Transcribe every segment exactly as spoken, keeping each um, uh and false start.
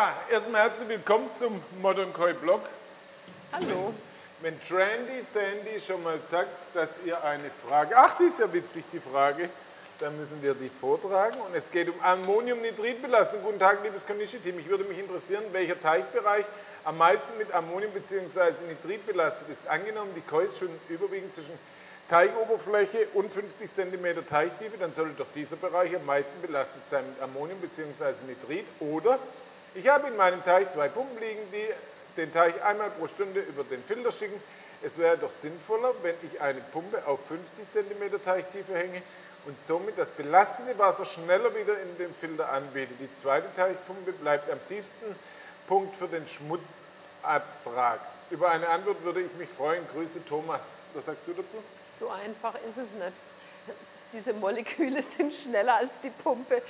Ja, erstmal herzlich willkommen zum Modern Koi Blog. Hallo. Wenn, wenn Trandy Sandy schon mal sagt, dass ihr eine Frage, ach, die ist ja witzig, die Frage, dann müssen wir die vortragen. Und es geht um Ammoniumnitritbelastung. Guten Tag, liebes Konishi-Team. Ich würde mich interessieren, welcher Teichbereich am meisten mit Ammonium bzw. Nitrit belastet ist. Angenommen, die Koi ist schon überwiegend zwischen Teichoberfläche und fünfzig Zentimeter Teichtiefe, dann sollte doch dieser Bereich am meisten belastet sein mit Ammonium bzw. Nitrit. Oder ich habe in meinem Teich zwei Pumpen liegen, die den Teich einmal pro Stunde über den Filter schicken. Es wäre doch sinnvoller, wenn ich eine Pumpe auf fünfzig Zentimeter Teichtiefe hänge und somit das belastete Wasser schneller wieder in den Filter anbiete. Die zweite Teichpumpe bleibt am tiefsten Punkt für den Schmutzabtrag. Über eine Antwort würde ich mich freuen. Grüße, Thomas. Was sagst du dazu? So einfach ist es nicht. Diese Moleküle sind schneller als die Pumpe.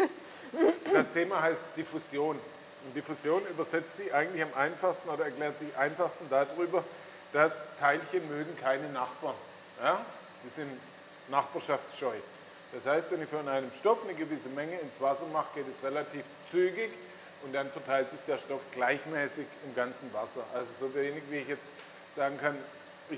Das Thema heißt Diffusion. Und Diffusion übersetzt sich eigentlich am einfachsten oder erklärt sich einfachsten darüber, dass Teilchen mögen keine Nachbarn. Ja? Die sind nachbarschaftsscheu. Das heißt, wenn ich von einem Stoff eine gewisse Menge ins Wasser mache, geht es relativ zügig und dann verteilt sich der Stoff gleichmäßig im ganzen Wasser. Also so wenig, wie ich jetzt sagen kann, ich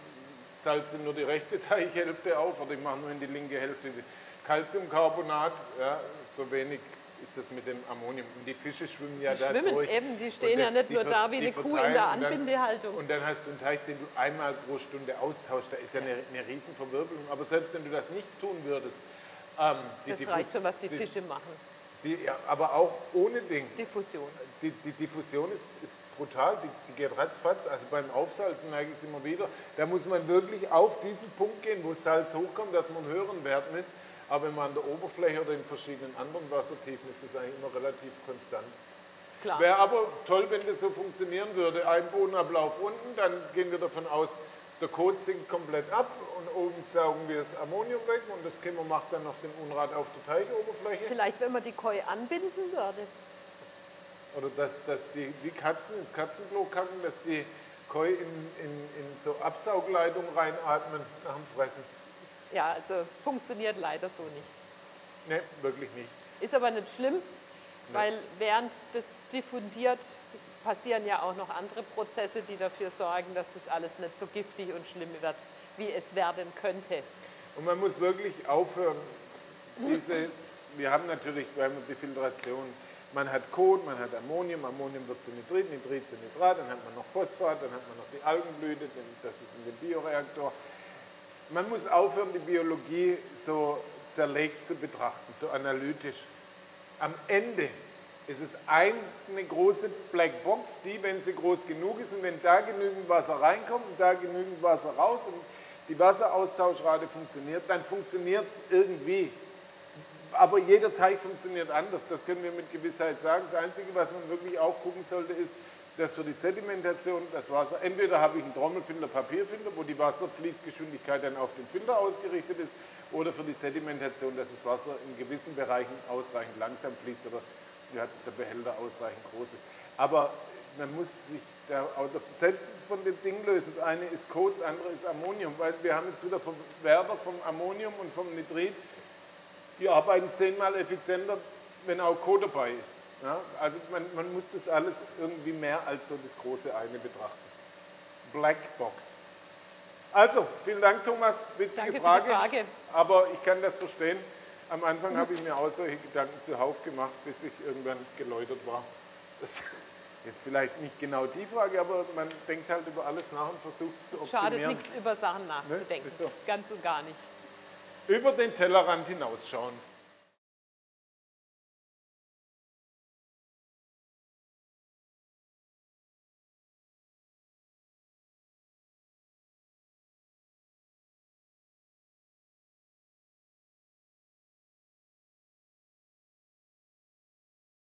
salze nur die rechte Teichhälfte auf oder ich mache nur in die linke Hälfte Calciumcarbonat, ja, so wenig ist das mit dem Ammonium. Und die Fische schwimmen ja die da schwimmen durch. eben, die stehen das, ja nicht die nur da wie eine Kuh in der Anbindehaltung. Und dann, und dann hast du einen Teich, den du einmal pro Stunde austauschst. Da ist ja eine, eine riesen Verwirbelung. Aber selbst wenn du das nicht tun würdest, ähm, die, das die, reicht schon, was die, die Fische machen. Die, ja, aber auch ohne Ding. Diffusion. Die, die Diffusion ist, ist brutal, die, die geht ratzfatz. Also beim Aufsalzen merke ich es immer wieder. Da muss man wirklich auf diesen Punkt gehen, wo Salz hochkommt, dass man einen höheren Wert misst. Aber wenn man an der Oberfläche oder in verschiedenen anderen Wassertiefen ist, ist es eigentlich immer relativ konstant. Klar. Wäre aber toll, wenn das so funktionieren würde. Ein Bodenablauf unten, dann gehen wir davon aus, der Kot sinkt komplett ab und oben saugen wir das Ammonium weg und das Chemo macht dann noch den Unrat auf der Teichoberfläche. Vielleicht, wenn man die Koi anbinden würde. Oder dass, dass die wie Katzen ins Katzenklo kacken, dass die Koi in, in, in so Absaugleitungen reinatmen nach dem Fressen. Ja, also funktioniert leider so nicht. Ne, wirklich nicht. Ist aber nicht schlimm, Nee. weil während das diffundiert, passieren ja auch noch andere Prozesse, die dafür sorgen, dass das alles nicht so giftig und schlimm wird, wie es werden könnte. Und man muss wirklich aufhören, diese, wir haben natürlich, wir haben die Filtration, man hat Kot, man hat Ammonium, Ammonium wird zu Nitrit, Nitrit zu Nitrat, dann hat man noch Phosphat, dann hat man noch die Algenblüte, das ist in dem Bioreaktor. Man muss aufhören, die Biologie so zerlegt zu betrachten, so analytisch. Am Ende ist es eine große Blackbox, die, wenn sie groß genug ist und wenn da genügend Wasser reinkommt und da genügend Wasser raus und die Wasseraustauschrate funktioniert, dann funktioniert es irgendwie. Aber jeder Teich funktioniert anders, das können wir mit Gewissheit sagen. Das Einzige, was man wirklich auch gucken sollte, ist, dass für die Sedimentation das Wasser, entweder habe ich einen Trommelfilter, Papierfilter, wo die Wasserfließgeschwindigkeit dann auf den Filter ausgerichtet ist, oder für die Sedimentation, dass das Wasser in gewissen Bereichen ausreichend langsam fließt oder ja, der Behälter ausreichend groß ist. Aber man muss sich da auch selbst von dem Ding lösen. Das eine ist Kot, das andere ist Ammonium, weil wir haben jetzt wieder Verwerter vom Ammonium und vom Nitrit, die arbeiten zehnmal effizienter, wenn auch Kot dabei ist. Ja, also man, man muss das alles irgendwie mehr als so das große eine betrachten. Blackbox. Also, vielen Dank, Thomas. Witzige Danke Frage, für die Frage. Aber ich kann das verstehen. Am Anfang habe ich mir auch solche Gedanken zuhauf gemacht, bis ich irgendwann geläutert war. Das ist jetzt vielleicht nicht genau die Frage, aber man denkt halt über alles nach und versucht es zu Es optimieren. schadet nichts, über Sachen nachzudenken. Ne? Ist so. Ganz und gar nicht. Über den Tellerrand hinausschauen.